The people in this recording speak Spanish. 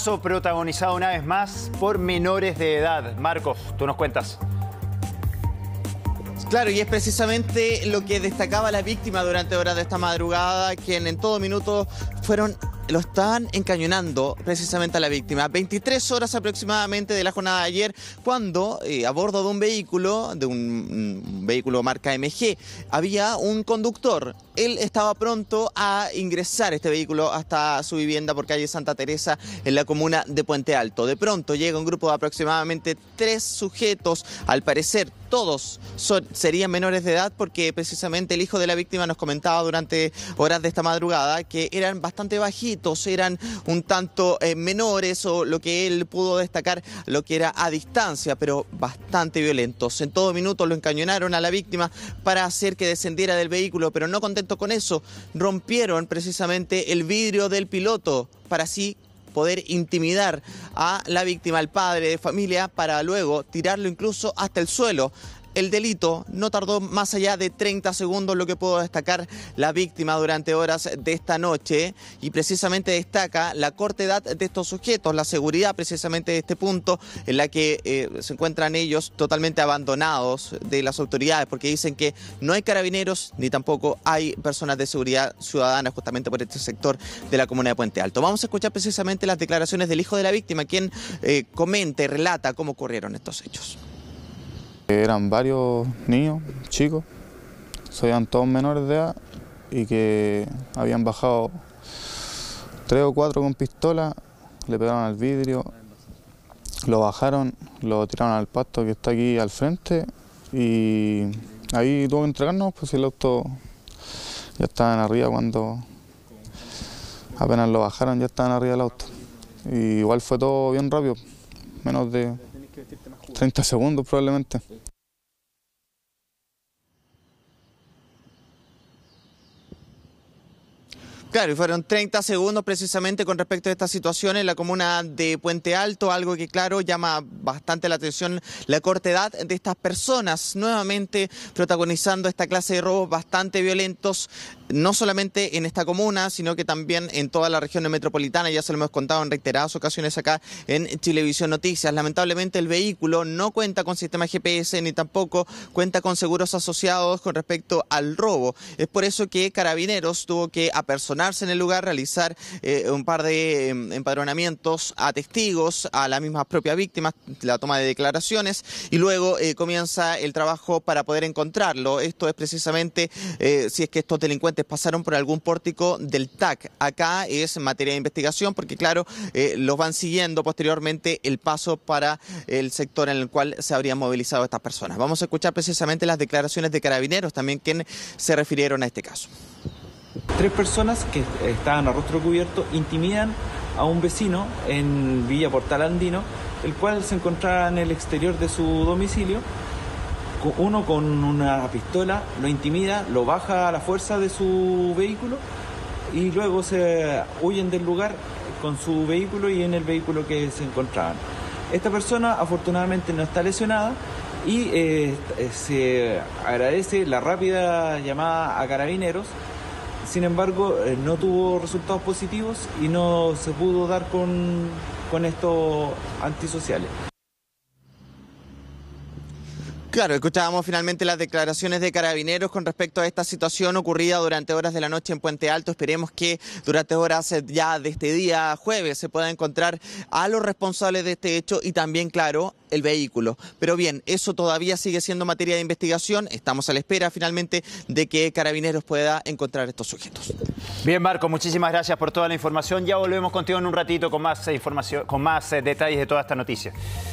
caso protagonizado una vez más por menores de edad. Marcos, tú nos cuentas. Claro, y es precisamente lo que destacaba la víctima durante horas de esta madrugada, quien en todo minuto lo estaban encañonando precisamente a la víctima. 23 horas aproximadamente de la jornada de ayer, cuando a bordo de un vehículo marca MG, había un conductor. Él estaba pronto a ingresar este vehículo hasta su vivienda por calle Santa Teresa en la comuna de Puente Alto. De pronto llega un grupo de aproximadamente 3 sujetos, al parecer todos serían menores de edad, porque precisamente el hijo de la víctima nos comentaba durante horas de esta madrugada que eran bastante bajitos, eran un tanto menores, o lo que él pudo destacar, lo que era a distancia, pero bastante violentos. En todo minuto lo encañonaron a la víctima para hacer que descendiera del vehículo, pero no contentos con eso, rompieron precisamente el vidrio del piloto para así poder intimidar a la víctima, al padre de familia, para luego tirarlo incluso hasta el suelo. El delito no tardó más allá de 30 segundos, lo que pudo destacar la víctima durante horas de esta noche, y precisamente destaca la corta edad de estos sujetos, la seguridad precisamente de este punto, en la que se encuentran ellos totalmente abandonados de las autoridades, porque dicen que no hay carabineros ni tampoco hay personas de seguridad ciudadana justamente por este sector de la comuna de Puente Alto. Vamos a escuchar precisamente las declaraciones del hijo de la víctima, quien comenta y relata cómo ocurrieron estos hechos. Eran varios niños, chicos, eran todos menores de edad, y que habían bajado 3 o 4 con pistola, le pegaron al vidrio, lo bajaron, lo tiraron al pasto que está aquí al frente, y ahí tuvo que entregarnos, pues el auto ya estaban arriba. Cuando apenas lo bajaron ya estaban arriba del auto. Y igual fue todo bien rápido, menos de 30 segundos probablemente. Claro, y fueron 30 segundos precisamente con respecto a esta situación en la comuna de Puente Alto, algo que, claro, llama bastante la atención, la corta edad de estas personas, nuevamente protagonizando esta clase de robos bastante violentos, no solamente en esta comuna, sino que también en toda la región metropolitana. Ya se lo hemos contado en reiteradas ocasiones acá en Chilevisión Noticias. Lamentablemente el vehículo no cuenta con sistema GPS ni tampoco cuenta con seguros asociados con respecto al robo. Es por eso que Carabineros tuvo que apersonarse en el lugar, realizar un par de empadronamientos a testigos, a las mismas propias víctimas, la toma de declaraciones, y luego comienza el trabajo para poder encontrarlo. Esto es precisamente si es que estos delincuentes pasaron por algún pórtico del TAC. Acá es materia de investigación, porque claro, los van siguiendo posteriormente el paso para el sector en el cual se habrían movilizado estas personas. Vamos a escuchar precisamente las declaraciones de Carabineros, también quienes se refirieron a este caso. 3 personas que estaban a rostro cubierto intimidan a un vecino en Villa Portal Andino, el cual se encontraba en el exterior de su domicilio. Uno con una pistola lo intimida, lo baja a la fuerza de su vehículo y luego se huyen del lugar con su vehículo y en el vehículo que se encontraban. Esta persona afortunadamente no está lesionada y se agradece la rápida llamada a Carabineros. Sin embargo, no tuvo resultados positivos y no se pudo dar con estos antisociales. Claro, escuchábamos finalmente las declaraciones de Carabineros con respecto a esta situación ocurrida durante horas de la noche en Puente Alto. Esperemos que durante horas ya de este día jueves se pueda encontrar a los responsables de este hecho y también, claro, el vehículo. Pero bien, eso todavía sigue siendo materia de investigación. Estamos a la espera finalmente de que Carabineros pueda encontrar estos sujetos. Bien, Marco, muchísimas gracias por toda la información. Ya volvemos contigo en un ratito con más información, con más detalles de toda esta noticia.